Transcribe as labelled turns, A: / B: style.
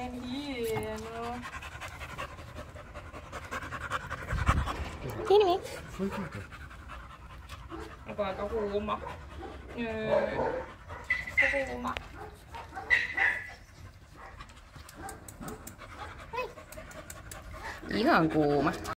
A: en hieno.
B: Tieni.
A: Onko aika kuuma? Kuuma.
B: Ihan kuuma.